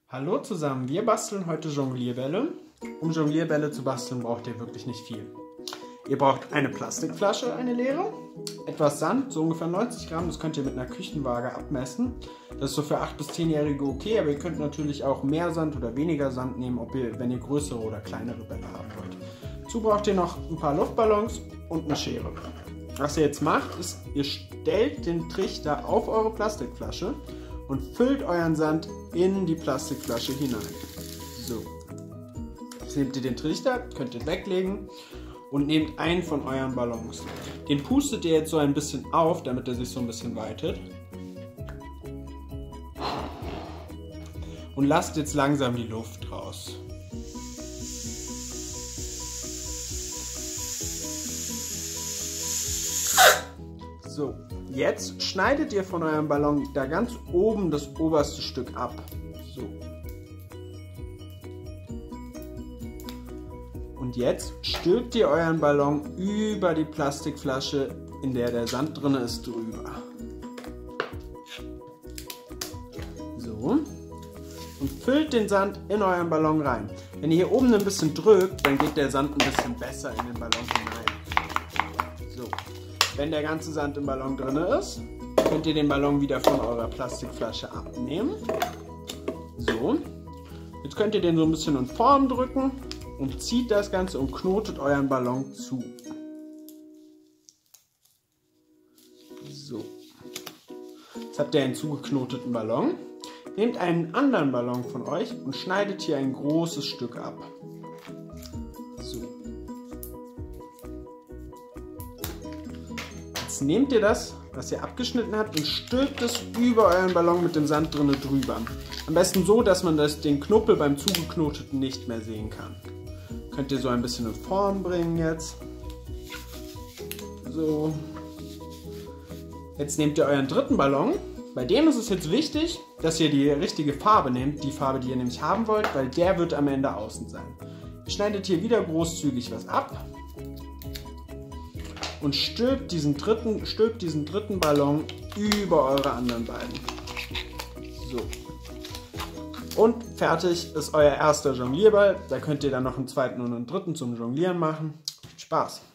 Hallo zusammen, wir basteln heute Jonglierbälle. Um Jonglierbälle zu basteln, braucht ihr wirklich nicht viel. Ihr braucht eine Plastikflasche, eine leere, etwas Sand, so ungefähr 90 Gramm, das könnt ihr mit einer Küchenwaage abmessen. Das ist so für 8- bis 10-Jährige okay, aber ihr könnt natürlich auch mehr Sand oder weniger Sand nehmen, wenn ihr größere oder kleinere Bälle haben wollt. Dazu braucht ihr noch ein paar Luftballons und eine Schere. Was ihr jetzt macht, ist, ihr stellt den Trichter auf eure Plastikflasche und füllt euren Sand in die Plastikflasche hinein. So. Jetzt nehmt ihr den Trichter, könnt ihr weglegen und nehmt einen von euren Ballons. Den pustet ihr jetzt so ein bisschen auf, damit er sich so ein bisschen weitet. Und lasst jetzt langsam die Luft raus. So, jetzt schneidet ihr von eurem Ballon da ganz oben das oberste Stück ab. So. Und jetzt stülpt ihr euren Ballon über die Plastikflasche, in der der Sand drin ist, drüber. So. Und füllt den Sand in euren Ballon rein. Wenn ihr hier oben ein bisschen drückt, dann geht der Sand ein bisschen besser in den Ballon hinein. So. Wenn der ganze Sand im Ballon drin ist, könnt ihr den Ballon wieder von eurer Plastikflasche abnehmen. So. Jetzt könnt ihr den so ein bisschen in Form drücken und zieht das Ganze und knotet euren Ballon zu. So. Jetzt habt ihr einen zugeknoteten Ballon. Nehmt einen anderen Ballon von euch und schneidet hier ein großes Stück ab. So. Jetzt nehmt ihr das, was ihr abgeschnitten habt, und stülpt es über euren Ballon mit dem Sand drinne drüber. Am besten so, dass man den Knuppel beim zugeknoteten nicht mehr sehen kann. Könnt ihr so ein bisschen in Form bringen jetzt. So. Jetzt nehmt ihr euren dritten Ballon. Bei dem ist es jetzt wichtig, dass ihr die richtige Farbe nehmt, die Farbe, die ihr nämlich haben wollt, weil der wird am Ende außen sein. Ihr schneidet hier wieder großzügig was ab und stülpt diesen dritten Ballon über eure anderen beiden. So. Und fertig ist euer erster Jonglierball. Da könnt ihr dann noch einen zweiten und einen dritten zum Jonglieren machen. Viel Spaß!